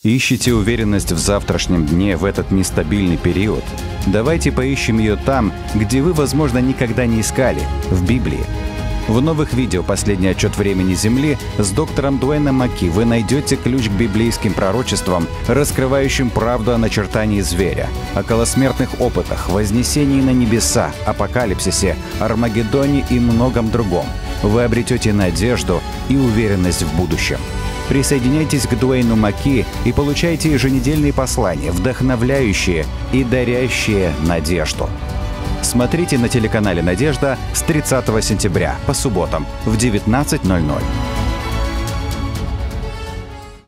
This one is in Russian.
Ищете уверенность в завтрашнем дне в этот нестабильный период? Давайте поищем ее там, где вы, возможно, никогда не искали – в Библии. В новых видео «Последний отчет времени Земли» с доктором Дуэйном Маки вы найдете ключ к библейским пророчествам, раскрывающим правду о начертании зверя, о околосмертных опытах, вознесении на небеса, апокалипсисе, Армагеддоне и многом другом. Вы обретете надежду и уверенность в будущем. Присоединяйтесь к Дуэйну Маки и получайте еженедельные послания, вдохновляющие и дарящие надежду. Смотрите на телеканале «Надежда» с 30 сентября по субботам в 19:00.